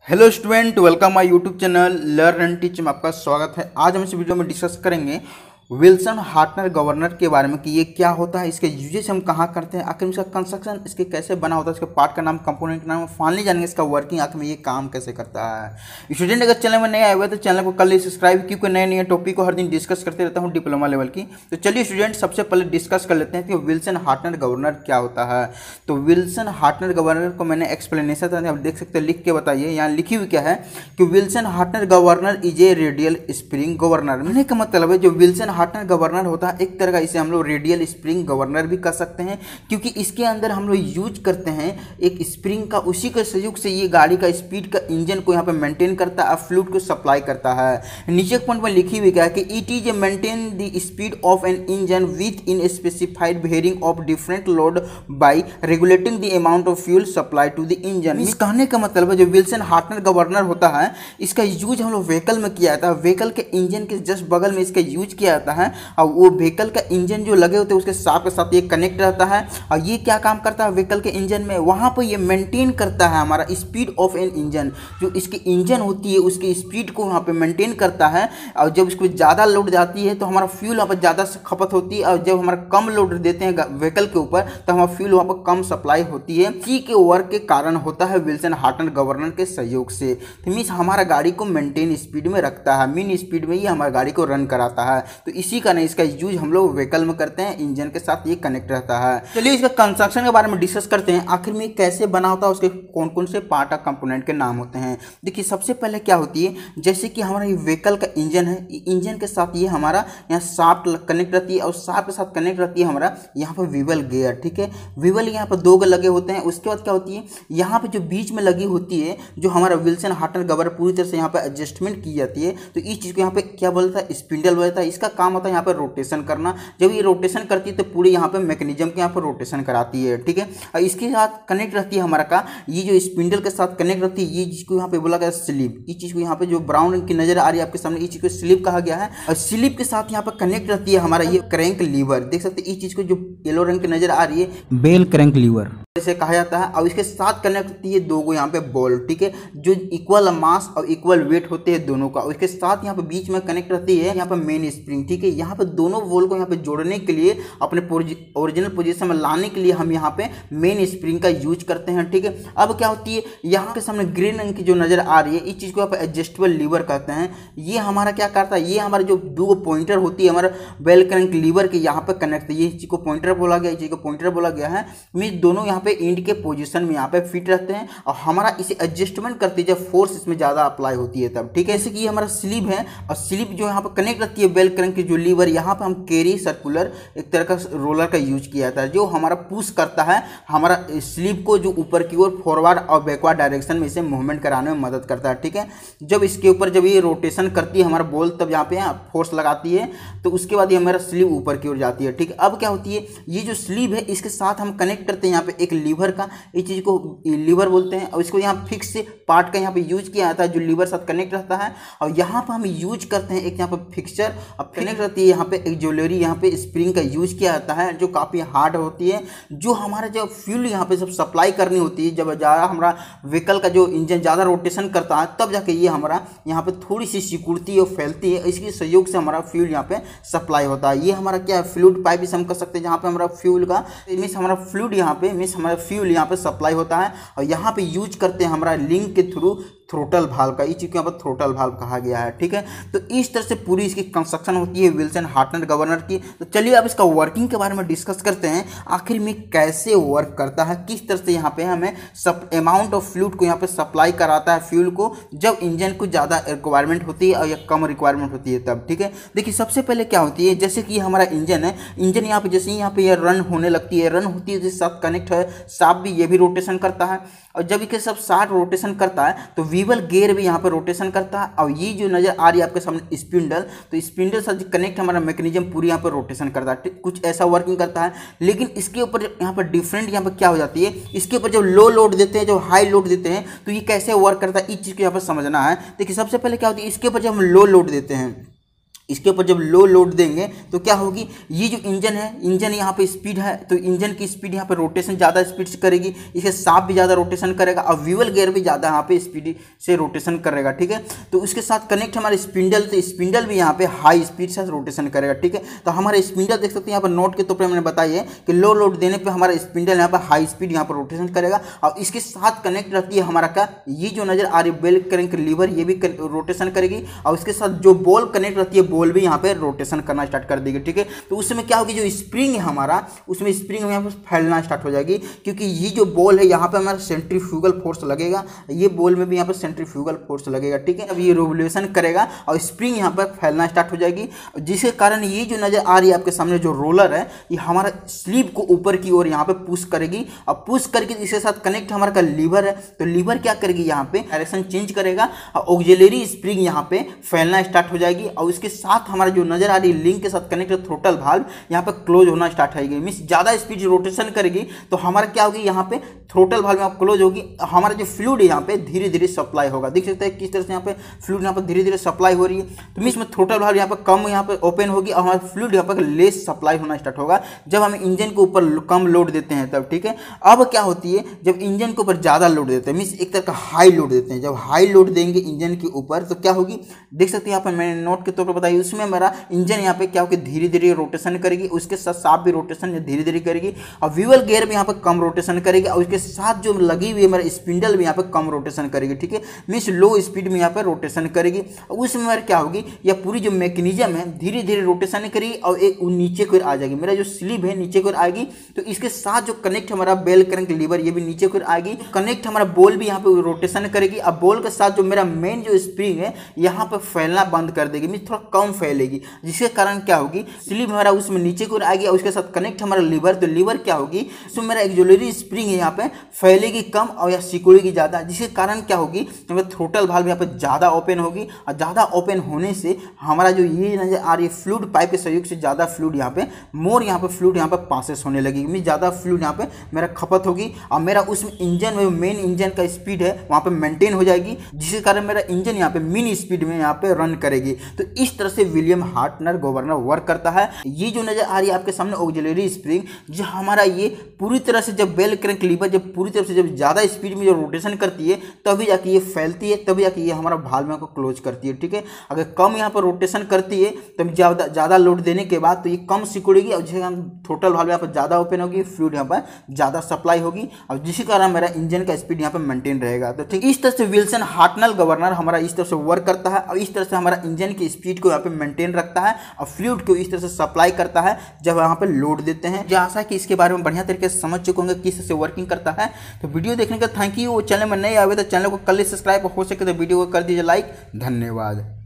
Hello student, welcome my YouTube channel learn and teach में आपका स्वागत है। आज हम इस वीडियो में डिस्कस करेंगे विल्सन हार्टनर गवर्नर के बारे में कि ये क्या होता है, इसके यूजेस हम कहाँ करते हैं, आखिर में इसका कंस्ट्रक्शन इसके कैसे बना होता है, इसके पार्ट का नाम, कंपोनेंट का नाम, फाइनली जानेंगे इसका वर्किंग, आखिर में ये काम कैसे करता है। स्टूडेंट अगर चैनल में नए आए हुए तो चैनल को कर लीजिए सब्सक्राइब, क्योंकि नए नए टॉपिक को हर दिन डिस्कस करते रहता हूँ डिप्लोमा लेवल की। तो चलिए स्टूडेंट सबसे पहले डिस्कस कर लेते हैं कि विल्सन हार्टनर गवर्नर क्या होता है। तो विल्सन हार्टनर गवर्नर को मैंने एक्सप्लेनेशन था, आप देख सकते हैं, लिख के बताइए। यहाँ लिखी हुई क्या है कि Wilson Hartnell governor is a radial spring governor. मैंने का मतलब है जो विल्सन हार्टनर गवर्नर होता है एक तरह का, इसे हम लोग रेडियल स्प्रिंग गवर्नर भी कर सकते हैं, क्योंकि इसके अंदर हम लोग यूज करते हैं एक स्प्रिंग का, उसी के सहयोग से ये गाड़ी का स्पीड का इंजन को यहाँ पे मेंटेन करता है, फ्लूइड को सप्लाई करता है। नीचे पॉइंट में लिखी हुई क्या है कि it is maintain the speed of an engine within specified varying of different load by regulating the amount of fuel supply to the engine. इस कहने का मतलब है जो विल्सन हार्टनर गवर्नर होता है इसका यूज हम लोग व्हीकल में किया जाता है, व्हीकल के इंजन के जस्ट बगल में इसका यूज किया जाता है, और वो व्हीकल का इंजन जो लगे होते हैं उसके साथ के साथ ये कनेक्ट रहता है। और ये क्या काम करता है व्हीकल के इंजन में, वहाँ पर ये मेंटेन करता है हमारा स्पीड ऑफ एन इंजन, जो इसकी इंजन होती है उसकी स्पीड को वहाँ पे मेंटेन करता है। और जब इसको ज़्यादा लोड जाती है तो हमारा फ्यूल वहाँ पर ज़्यादा खपत होती है, और जब हमारा कम लोड देते हैं व्हीकल के ऊपर तो हमारा फ्यूल वहाँ पर कम सप्लाई होती है। इसी के वर्क के कारण होता है विल्सन हार्टनर गवर्नर के सहयोग से। तो मीन्स हमारा गाड़ी को मेंटेन स्पीड में रखता है, मीन स्पीड में ये हमारी गाड़ी को रन कराता है। तो इसी कारण इसका यूज हम लोग व्हीकल में करते हैं, इंजन के साथ ये कनेक्ट रहता है। चलिए इसका कंस्ट्रक्शन के बारे में डिस्कस करते हैं, आखिर में कैसे बना होता है, उसके कौन कौन से पार्ट और कंपोनेंट के नाम होते हैं। देखिए सबसे पहले क्या होती है, जैसे कि हमारा ये व्हीकल का इंजन है, इंजन के साथ ये हमारा यहाँ शाफ्ट कनेक्ट रहती है, और शाफ्ट के साथ कनेक्ट रहती है हमारा यहाँ पर व्हील गियर। ठीक है, व्हील यहाँ पर दो लगे होते हैं। उसके बाद क्या होती है, यहाँ पे जो बीच में लगी होती है जो हमारा विल्सन हार्टनर गवर्नर पूरी तरह से यहाँ पे एडजस्टमेंट की जाती है। तो इस चीज़ को यहाँ पे क्या बोलता है, स्पिंडल बोलता है। इसका काम होता है यहाँ पे रोटेशन करना। जब ये रोटेशन करती है तो पूरे यहाँ पे मैकेनिज्म के यहाँ पर रोटेशन कराती है। ठीक है, और इसके साथ कनेक्ट रहती है हमारा का, ये जो स्पिंडल के साथ कनेक्ट रहती है, ये जिसको यहाँ पे बोला गया स्लीव। इस चीज़ को यहाँ पे जो ब्राउन रंग की नजर आ रही है आपके सामने, इस चीज़ को स्लीव कहा गया है। और स्लीव के साथ यहाँ पे कनेक्ट रहती है हमारा ये क्रैंक लीवर। देख सकते हैं इस चीज़ को जो येलो रंग की नजर आ रही है, बेल क्रैंक लीवर जैसे कहा जाता है। और इसके साथ कनेक्ट होती है दो यहाँ पे बॉल, ठीक है, जो इक्वल मास और इक्वल वेट होते हैं दोनों का। उसके साथ यहाँ पे बीच में कनेक्ट रहती है यहाँ पे मेन स्प्रिंग। ठीक है, यहाँ पे दोनों बॉल को यहाँ पे जोड़ने के लिए, अपने ओरिजिनल पोजीशन में लाने के लिए हम यहाँ पे मेन स्प्रिंग का यूज करते हैं। ठीक है, अब क्या होती है, यहाँ के सामने ग्रीन रंग की जो नजर आ रही है, इस चीज को यहाँ पे एडजस्टेबल लीवर कहते हैं। ये हमारा क्या करता है, ये हमारा जो दो पॉइंटर होती है हमारा बेल क्रैंक लीवर के यहाँ पे कनेक्ट है, ये चीज को पॉइंटर बोला गया, इस चीज को पॉइंटर बोला गया है। मीन दोनों यहाँ पे इंड के पोजीशन में यहाँ पे फिट रहते हैं, और हमारा इसे एडजस्टमेंट करते हैं जब फोर्स इसमें ज्यादा अप्लाई होती है तब। ठीक है, जैसे कि ये हमारा स्लीव है, और स्लीव जो यहाँ पे कनेक्ट रहती है बेल क्रैंक की जो लीवर, यहाँ पे हम कैरी सर्कुलर एक तरह का रोलर का यूज किया जाता है, जो हमारा पुश करता है हमारा स्लीव को, जो ऊपर की ओर फॉरवर्ड और बैकवर्ड डायरेक्शन में इसे मूवमेंट कराने में मदद करता है। ठीक है, जब इसके ऊपर जब ये रोटेशन करती है हमारा बॉल, तब यहाँ पे फोर्स लगाती है, तो उसके बाद ये हमारा स्लीव ऊपर की ओर जाती है। ठीक है, अब क्या होती है, ये जो स्लीव है इसके साथ हम कनेक्ट करते हैं यहाँ पे एक लीवर का, इस चीज को लीवर बोलते हैं, और इसको यहाँ फिक्स पार्ट का यहाँ पे यूज किया जाता है जो लीवर साथ कनेक्ट रहता है। और यहाँ पर हम यूज करते हैं एक यहाँ पे फिक्सचर, अब कनेक्ट रहती है यहाँ पे एक ज्वेलरी, यहाँ पे स्प्रिंग का यूज किया जाता है जो काफ़ी हार्ड होती है, जो हमारा जब फ्यूल यहाँ पे सब सप्लाई करनी होती है, जब ज़्यादा हमारा व्हीकल का जो इंजन ज़्यादा रोटेशन करता है तब जाके ये हमारा यहाँ पे थोड़ी सी सिकुड़ती और फैलती है, इसके सहयोग से हमारा फ्यूल यहाँ पे सप्लाई होता है। ये हमारा क्या है, फ्लूइड पाइप भी हम कर सकते हैं, जहाँ पे हमारा फ्यूल का मीन्स हमारा फ्लूइड यहाँ पे मीन्स हमारा फ्यूल यहाँ पे सप्लाई होता है। और यहाँ पे यूज करते हैं हमारा लिंक के थ्रू थ्रोटल भाल्व का, इस चीज़ को यहाँ पर थ्रोटल भाल्व कहा गया है। ठीक है, तो इस तरह से पूरी इसकी कंस्ट्रक्शन होती है विल्सन हार्टनर गवर्नर की। तो चलिए अब इसका वर्किंग के बारे में डिस्कस करते हैं, आखिर में कैसे वर्क करता है, किस तरह से यहाँ पे हमें सब अमाउंट ऑफ फ्लूइड को यहाँ पे सप्लाई कराता है फ्यूल को, जब इंजन को ज़्यादा रिक्वायरमेंट होती है और या कम रिक्वायरमेंट होती है तब। ठीक है, देखिए सबसे पहले क्या होती है, जैसे कि हमारा इंजन है, इंजन यहाँ पे जैसे ही यहाँ पे ये रन होने लगती है, रन होती है जिसके साथ कनेक्ट है शाफ्ट भी, ये भी रोटेशन करता है, और जब इसके सब शाफ्ट रोटेशन करता है तो व्हील गियर भी यहाँ पे रोटेशन करता है। और ये जो नजर आ रही है आपके सामने स्पिंडल, तो स्पिंडल से कनेक्ट हमारा मैकेनिज्म पूरी यहाँ पे रोटेशन करता है, कुछ ऐसा वर्किंग करता है। लेकिन इसके ऊपर यहाँ पर डिफरेंट यहाँ पे क्या हो जाती है, इसके ऊपर जब लो लोड देते हैं, जब हाई लोड देते हैं, तो ये कैसे वर्क करता है, इस चीज़ को यहाँ पर समझना है। देखिए सबसे पहले क्या होती है, इसके ऊपर जब हम लो लोड देते हैं इसके ऊपर जब लो लोड देंगे तो क्या होगी, ये जो इंजन है, इंजन यहाँ पे स्पीड है तो इंजन की स्पीड यहाँ पे रोटेशन ज़्यादा स्पीड से करेगी, इसके साथ भी ज़्यादा रोटेशन करेगा और व्हील गियर भी ज़्यादा यहाँ पे स्पीड से रोटेशन करेगा। ठीक है, तो उसके साथ कनेक्ट हमारे स्पिंडल, तो स्पिंडल भी यहाँ पे हाई स्पीड से रोटेशन करेगा। ठीक है, तो हमारे स्पिंडल देख सकते हैं यहाँ पर नोट के तौर पर मैंने बताया है कि लो लोड देने पर हमारा स्पिंडल यहाँ पर हाई स्पीड यहाँ पर रोटेशन करेगा और इसके साथ कनेक्ट रहती है हमारा क्या, ये जो नजर आ रही है बेल क्रैंक लीवर, ये भी रोटेशन करेगी और उसके साथ जो बॉल कनेक्ट रहती है बॉल भी यहाँ पे रोटेशन करना स्टार्ट कर देगी। ठीक है, तो उस समय क्या होगी, जो स्प्रिंग है हमारा, उसमें स्प्रिंग यहाँ पर फैलना स्टार्ट हो जाएगी क्योंकि ये जो बॉल है यहाँ पे हमारा सेंट्रीफ्यूगल फोर्स लगेगा, ये बॉल में भी यहाँ पर सेंट्रीफ्यूगल फोर्स लगेगा। ठीक है, अब ये रिवोल्यूशन करेगा और स्प्रिंग यहाँ पर फैलना स्टार्ट हो जाएगी, जिसके कारण ये जो नजर आ रही है आपके सामने जो रोलर है, ये हमारा स्लीव को ऊपर की ओर यहाँ पे पुश करेगी और पुश करके इसके साथ कनेक्ट हमारा का लीवर है, तो लीवर क्या करेगी, यहाँ पे डायरेक्शन चेंज करेगा और ऑक्सिलरी स्प्रिंग यहाँ पे फैलना स्टार्ट हो जाएगी और उसके साथ हमारा जो नजर आ रही है लिंक के साथ कनेक्टेड थ्रोटल वाल्व यहाँ पे क्लोज होना स्टार्ट होगी। मींस ज्यादा स्पीड रोटेशन करेगी तो हमारा क्या होगी, यहाँ पे थ्रोटल वाल्व में क्लोज होगी, हमारा जो फ्लूइड यहाँ पे धीरे धीरे सप्लाई होगा। देख सकते हैं किस तरह से यहाँ पे फ्लूइड यहाँ पे धीरे धीरे सप्लाई हो रही है, तो मींस में थ्रोटल वाल्व यहाँ पे कम यहाँ पे ओपन होगी और हमारा फ्लूइड यहाँ पे लेस सप्लाई होना स्टार्ट होगा जब हम इंजन के ऊपर कम लोड देते हैं तब। ठीक है, अब क्या होती है, जब इंजन के ऊपर ज्यादा लोड देते हैं, मींस एक तरह का हाई लोड देते हैं, जब हाई लोड देंगे इंजन के ऊपर तो क्या होगी, देख सकते हैं यहाँ पर मैंने नोट के तौर पर बताई, उसमें मेरा इंजन यहाँ पे क्या होगी, धीरे धीरे रोटेशन करेगी, उसके साथ साफ भी रोटेशन धीरे धीरे करेगी और व्हील गियर भी यहाँ पे कम रोटेशन करेगी और उसके साथ जो लगी हुई है मेरा स्पिंडल भी यहाँ पे कम रोटेशन करेगी। ठीक है, मींस लो स्पीड में यहाँ पे रोटेशन करेगी और उसमें मेरा क्या होगी, यह पूरी जो मैकेनिज्म है धीरे धीरे रोटेशन करेगी और एक नीचे की ओर आ जाएगी, मेरा जो स्लीव है नीचे की ओर आएगी, तो इसके साथ जो कनेक्ट हमारा बेल क्रैंक लीवर ये भी नीचे की ओर आएगी, कनेक्ट हमारा बॉल भी यहाँ पे रोटेशन करेगी और बॉल के साथ जो मेरा मेन जो स्प्रिंग है यहाँ पे फैलना बंद कर देगी, मींस थोड़ा कम फैलेगी, जिसके कारण क्या होगी, स्लीव हमारा उसमें नीचे की ओर आएगी और उसके साथ कनेक्ट हमारा लीवर, तो लीवर क्या होगी, उसमें मेरा ऑक्सिलरी स्प्रिंग है यहाँ पे फैलेगी कम और या सिकुड़ेगी ज्यादा, जिसके कारण क्या होगी, थ्रोटल वाल्व यहाँ पे ज्यादा ओपन होगी और ज्यादा ओपन होने से हमारा जो ये नजर आ रही है फ्लूइड पाइप के सहयोग से ज्यादा फ्लूइड यहाँ पे मोर यहाँ पे फ्लूइड यहाँ पे पासेस होने लगेगी, मींस ज्यादा फ्लूइड यहाँ पे मेरा खपत होगी और मेरा उसमें इंजन में मेन इंजन का स्पीड है वहाँ पे मेंटेन हो जाएगी, जिसके कारण मेरा इंजन यहाँ पे मिनी स्पीड में यहाँ पे रन करेगी। तो इस तरह से विलियम हार्टनर गवर्नर वर्क करता है। ये जो नजर आ रही है आपके सामने ऑक्सिलरी स्प्रिंग, जो हमारा ये पूरी तरह से जब बेल क्रैंक लीवर जब पूरी तरह से जब ज्यादा स्पीड में जो रोटेशन करती है तभी जाके ये फैलती है, तभी जाके ये हमारा वाल्व को क्लोज करती है। ठीक है, अगर कम यहाँ पर रोटेशन करती है तब ज्यादा लोड देने के बाद तो ये कम सिकुड़ेगी और जिसके कारण टोटल वाल्व यहाँ पर ज्यादा ओपन होगी, फ्लूइड यहाँ पर ज्यादा सप्लाई होगी और जिसके कारण मेरा इंजन का स्पीड यहाँ पर मेंटेन रहेगा। तो ठीक इस तरह से विल्सन हार्टनर गवर्नर हमारा इस तरह से वर्क करता है और इस तरह से हमारा इंजन की स्पीड को यहाँ पे मेंटेन रखता है और फ्लूइड को इस तरह से सप्लाई करता है जब यहाँ पे लोड देते हैं। जो आशा है कि इसके बारे में बढ़िया तरीके से समझ चुके होंगे किस तरह से वर्किंग करता है। तो वीडियो देखने का थैंक यू। चैनल में नए आए तो चैनल को कर लीजिए सब्सक्राइब, हो सके तो वीडियो को कर दीजिए लाइक। धन्यवाद।